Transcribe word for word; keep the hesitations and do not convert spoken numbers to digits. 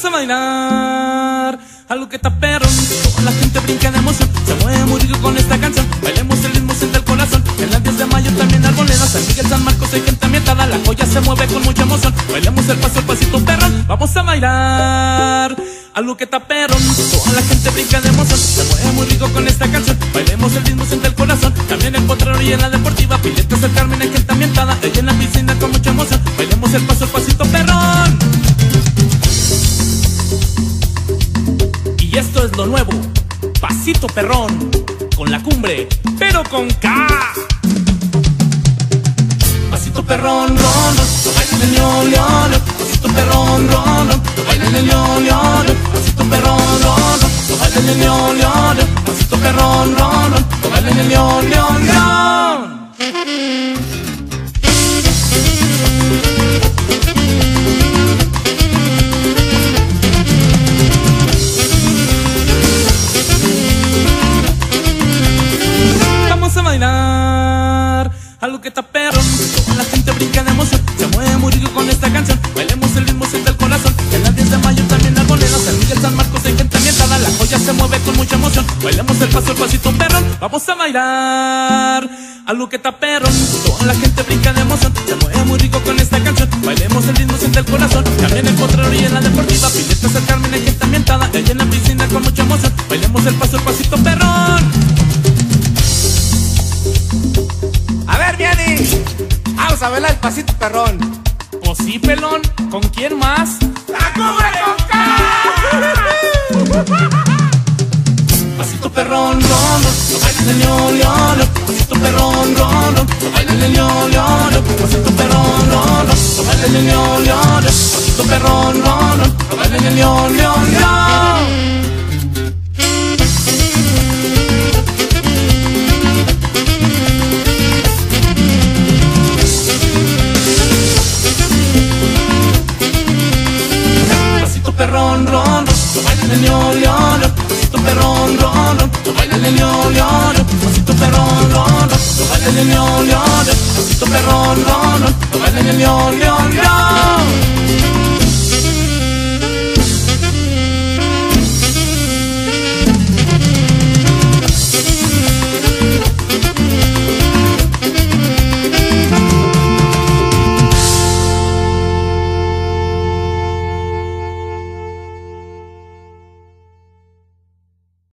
Vamos a bailar algo que está perro. Toda la gente brinca de emoción, se mueve muy rico con esta canción. Bailemos el ritmo siente el corazón. En las diez de mayo también Arboleda, San Miguel, San Marcos hay gente ambientada. La joya se mueve con mucha emoción. Bailemos el paso, el pasito perrón. Vamos a bailar algo que está perrón. Toda la gente brinca de emoción, se mueve muy rico con esta canción. Bailemos el ritmo siente el corazón. También en Potrero y en la Deportiva, Piletas, el Carmen hay gente ambientada. Ella en la piscina con mucha emoción. Bailemos el paso, el pasito perrón. Y esto es lo nuevo, pasito perrón, con la cumbre, pero con K. Pasito perrón, ron, ron, bailen el ño, ño, ño. Pasito perrón, ron, ron, bailen el ño, ño, ño. Pasito perrón, ron, ron, bailen el ño, ño, ño. Pasito perrón, ron, ron, bailen el ño, ño, ño. Algo que está perrón, toda la gente brinca de emoción, se mueve muy rico con esta canción. Bailemos el ritmo siente el corazón. En las diez de mayo también Arboleda, San Miguel, San Marcos hay gente ambientada. La joya se mueve con mucha emoción. Bailemos el paso, el pasito perrón. Vamos a bailar algo que está perrón. Toda la gente brinca de emoción, se mueve muy rico con esta canción. Bailemos el ritmo siente el corazón. También en Potrero y en la Deportiva, Piletas, el Carmen hay gente ambientada. Ella en la piscina con mucha emoción. Bailemos el paso, el pasito perrón. A ver, Vianney, vamos a bailar el pasito perrón. Pues sí, pelón, ¿con quién más? ¡La cumbre con K! Pasito perrón, ron, ron, bailen el ño, ño, ño. Pasito perrón, ron, ron, bailen el ño, ño, ño. Pasito perrón, ron, ron, bailen el ño, ño, ño. Pasito perrón, ron, ron, bailen el ño, ño, ño. Perrón, ron, ron, bailen el ño, ño, ño. Pasito perrón, ron, ron, bailen el ño, ño, ño. Pasito perrón, ron, ron, bailen el ño, ño, ño. Pasito perrón, ron, ron, bailen el ño, ño, ño.